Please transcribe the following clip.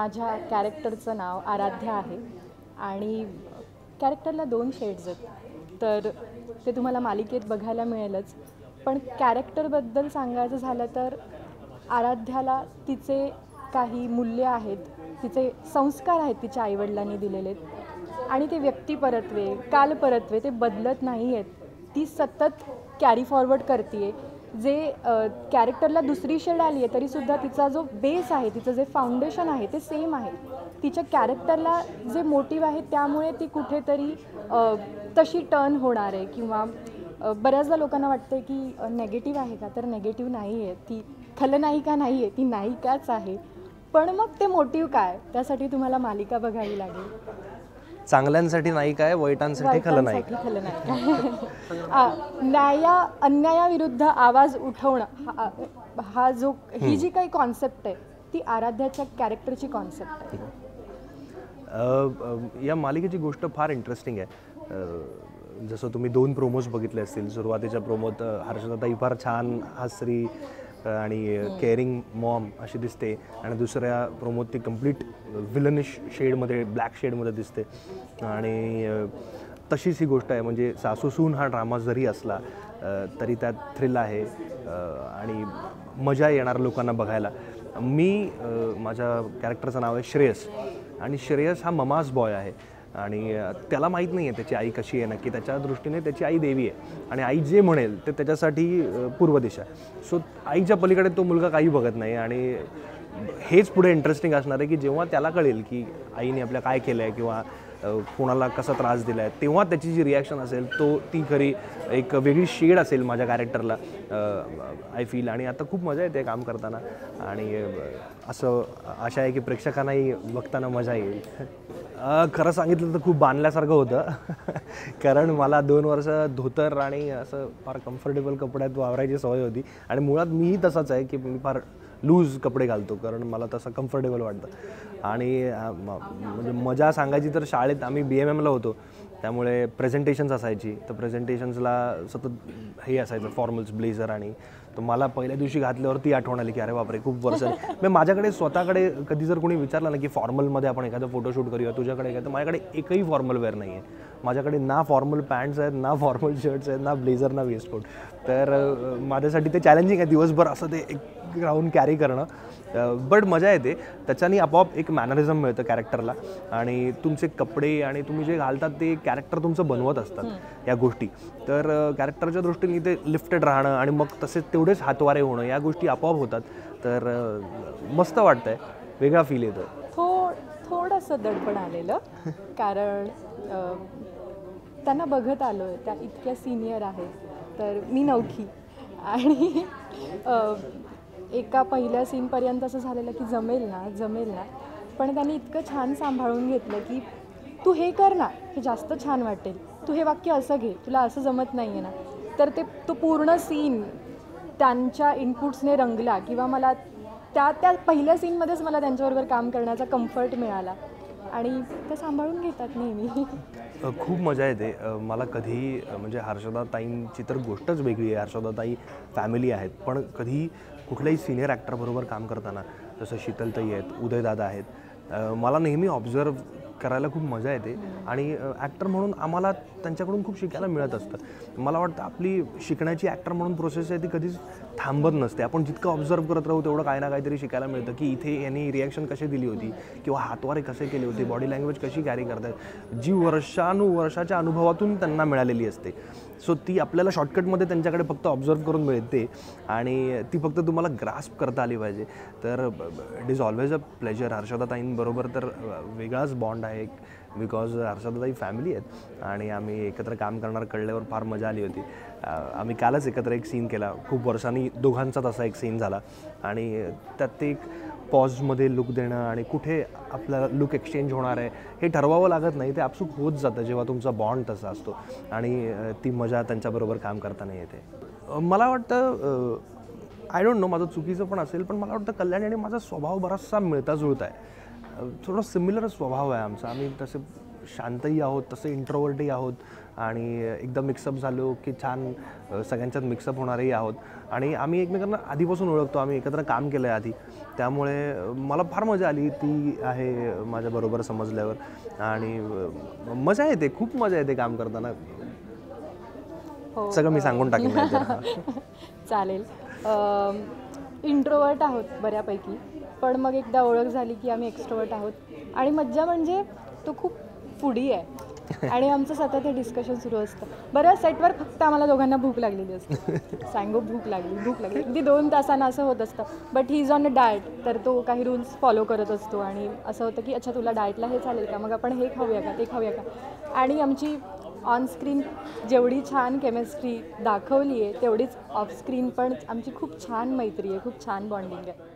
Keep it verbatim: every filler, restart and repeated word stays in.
माझ्या कॅरेक्टरचं नाव आराध्या आहे आणि कॅरेक्टरला दोन शेड्स आहेत, तर ते तुम्हाला मालिकेत बघायला मिळेलच. पण कॅरेक्टरबद्दल सांगायचं झालं तर आराध्याला तिचे काही मूल्य आहेत, तिचे संस्कार आहेत तिच्या आईवडिलांनी दिलेले आणि ते व्यक्तिपरत्वे कालपरत्वे ते बदलत नाही आहेत. ती सतत कॅरी फॉरवर्ड करते आहे. जे कॅरेक्टरला दुसरी शेड आली आहे तरीसुद्धा तिचा जो बेस आहे, तिचं जे फाउंडेशन आहे ते सेम आहे. तिच्या कॅरेक्टरला जे मोटिव्ह आहे त्यामुळे ती कुठेतरी तशी टर्न होणार आहे. किंवा बऱ्याचदा लोकांना वाटतं की नेगेटिव्ह आहे का, तर नेगेटिव्ह नाही आहे, ती खलनायिका नाही आहे, ती नायिकाच आहे. पण मग ते मोटिव्ह काय, त्यासाठी तुम्हाला मालिका बघावी लागेल. चांगल्यांसाठी नायिका आहे, वाईटांसाठी खलनायिका. खलनायिका न्याया अन्यायाविरुद्ध आवाज उठवणं हा, हा जो ही जी काही कॉन्सेप्ट आहे ती आराध्याच्या कॅरेक्टरची कॉन्सेप्ट आहे. या मालिकेची गोष्ट फार इंटरेस्टिंग आहे. जसं तुम्ही दोन प्रोमोज बघितले असतील. सुरुवातीच्या प्रोमोत हर्षदाताई फार छान हसरी आणि केअरिंग मॉम अशी दिसते आणि दुसऱ्या प्रोमोत ती कंप्लीट विलनिश शेडमध्ये, ब्लॅक शेडमध्ये दिसते. आणि तशीच ही गोष्ट आहे. म्हणजे सासू सून हा ड्रामा जरी असला तरी त्यात थ्रिल आहे आणि मजा येणार लोकांना बघायला. मी माझ्या कॅरेक्टरचं नाव आहे श्रेयस आणि श्रेयस हा ममाज बॉय आहे आणि त्याला माहीत नाही आहे त्याची आई कशी आहे नक्की. त्याच्या दृष्टीने त्याची आई देवी आहे आणि आई जे म्हणेल ते त्याच्यासाठी पूर्व दिशा. सो आईच्या पलीकडे तो मुलगा काही बघत नाही आणि हेच पुढे इंटरेस्टिंग असणार आहे की जेव्हा त्याला कळेल की आईने आपल्या काय केलं आहे किंवा कोणाला कसा त्रास दिला आहे, तेव्हा त्याची जी रिॲक्शन असेल तो ती खरी एक वेगळी शेड असेल माझ्या कॅरेक्टरला आय फील. आणि आता खूप मजा येते काम करताना आणि असं आशा आहे की प्रेक्षकांनाही बघताना मजा येईल. खरं सांगितलं तर खूप बांधल्यासारखं होतं कारण मला दोन वर्ष धोतर आणि असं फार कम्फर्टेबल कपड्यात वावरायची सवय होती आणि मुळात मीही तसाच आहे की मी फार लूज कपडे घालतो कारण मला तसं कम्फर्टेबल वाटतं. आणि म्हणजे मजा सांगायची तर शाळेत आम्ही बी एम एमला होतो त्यामुळे प्रेझेंटेशन्स असायची. तर प्रेझेंटेशन्सला सतत हे असायचं फॉर्मल्स ब्लेझर आणि तर मला पहिल्या दिवशी घातल्यावर ती आठवण आली की अरे बापरे खूप वर्षांनी. मग माझ्याकडे स्वतःकडे कधी जर कोणी विचारलं ना की फॉर्मलमध्ये आपण एखादं फोटोशूट करूया तुझ्याकडे काय, तर माझ्याकडे एकही फॉर्मल वेअर नाही आहे. माझ्याकडे ना फॉर्मल पॅन्ट्स आहेत, ना फॉर्मल शर्ट्स आहेत, ना ब्लेझर, ना वेस्टकोट. तर माझ्यासाठी ते चॅलेंजिंग आहे दिवसभर असं ते एक राऊंड कॅरी करणं. बट मजा येते त्याच्याने. आपोआप एक मॅनरिझम मिळतं कॅरेक्टरला आणि तुमचे कपडे आणि तुम्ही जे घालतात ते कॅरेक्टर तुमचं बनवत असतात या गोष्टी. तर कॅरेक्टरच्या दृष्टीने ते लिफ्टेड राहणं आणि मग तसेच तेवढेच हातवारे होणं या गोष्टी आपोआप होतात. तर मस्त वाटतंय, वेगळा फील येतो. थो थोडंसं दडपण आलेलं कारण त्यांना बघत आलो आहे, त्या इतक्या सिनियर आहेत तर मी नवखी आणि एका पहिल्या सीनपर्यंत असं झालेलं की जमेल ना जमेल ना पण त्यांनी इतकं छान सांभाळून घेतलं की तू हे कर ना, हे जास्त छान वाटेल, तू हे वाक्य असं घे, तुला असं जमत नाही आहे ना. तर ते तो पूर्ण सीन त्यांच्या इनपुट्सने रंगला किंवा मला त्या त्या पहिल्या सीनमध्येच मला त्यांच्याबरोबर काम करण्याचा कम्फर्ट मिळाला आणि ते सांभाळून घेतात नेहमी. खूप मजा येते मला. कधी म्हणजे हर्षदाताईंची तर गोष्टच वेगळी आहे. हर्षदाताई फॅमिली आहेत पण कधी कुठल्याही सिनियर ॲक्टरबरोबर काम करताना जसं शीतलताई आहेत, उदयदादा आहेत, मला नेहमी ऑब्झर्व करायला खूप मजा येते आणि ॲक्टर म्हणून आम्हाला त्यांच्याकडून खूप शिकायला मिळत असतं. मला वाटतं आपली शिकण्याची ॲक्टर म्हणून प्रोसेस आहे ती कधीच थांबत नसते. आपण जितकं ऑब्झर्व करत राहू तेवढं काही ना काहीतरी शिकायला मिळतं की इथे यांनी रिॲक्शन कशी दिली होती किंवा हातवारे कसे केले होते, बॉडी लँग्वेज कशी कॅरी करतात, जी वर्षानुवर्षाच्या अनुभवातून त्यांना मिळालेली असते. सो ती आपल्याला शॉर्टकटमध्ये त्यांच्याकडे फक्त ऑब्झर्व करून मिळते आणि ती फक्त तुम्हाला ग्रास्प करता आली पाहिजे. तर it is always a pleasure. हर्षदाताईंबरोबर तर वेगळाच बॉन्ड आहे बिकॉज हर्षदाताई फॅमिली आहेत आणि आम्ही एकत्र काम करणार कळल्यावर फार मजा आली होती. आम्ही कालच एकत्र एक सीन केला, खूप वर्षांनी दोघांचाच असा एक सीन झाला आणि त्यात ते एक पॉजमध्ये लुक देणं आणि कुठे आपल्याला लुक एक्सचेंज होणार आहे हे ठरवावं लागत नाही, ते आपसूक होत जातं जेव्हा तुमचा बॉन्ड तसा असतो आणि ती मजा त्यांच्याबरोबर काम करताना येते. मला वाटतं आय डोंट नो माझं चुकीचं पण असेल पण मला वाटतं कल्याणी आणि माझा स्वभाव बराचसा मिळता जुळता आहे. थोडा सिमिलर स्वभाव आहे आमचा. आम्ही तसे शांतही आहोत, तसे इंट्रोवर्टही आहोत आणि एकदम मिक्सअप झालो की छान अ, सगळ्यांच्यात मिक्सअप होणारही आहोत आणि आम्ही एकमेकांना आधीपासून ओळखतो, आम्ही एकत्र काम केलं आहे आधी. त्यामुळे अ, मला फार मजा आली ती आहे माझ्याबरोबर समजल्यावर आणि अ, मजा येते, खूप मजा येते काम करताना. हो, सगळं मी अ, सांगून टाकेन नाहीतर. चालेल. इंट्रोवर्ट आहोत बऱ्यापैकी, पण मग एकदा ओळख झाली की आम्ही एक्स्ट्रोवर्ट आहोत आणि मज्जा म्हणजे तो खूप फूडी आहे आणि आमचं सतत हे डिस्कशन सुरू असतं. बरं सेटवर फक्त आम्हाला दोघांना भूक लागलेली असते. सांगू भूक लागली भूक लागली अगदी दोन तासांना असं होत असतं. But he is on a diet, तर तो काही रूल्स फॉलो करत असतो आणि असं होतं की अच्छा तुला डाएटला हे चालेल का, मग आपण हे खाऊया का ते खाऊया का. आणि आमची ऑनस्क्रीन जेवढी छान केमिस्ट्री दाखवली आहे तेवढीच ऑफस्क्रीन पण आमची खूप छान मैत्री आहे, खूप छान बॉन्डिंग आहे.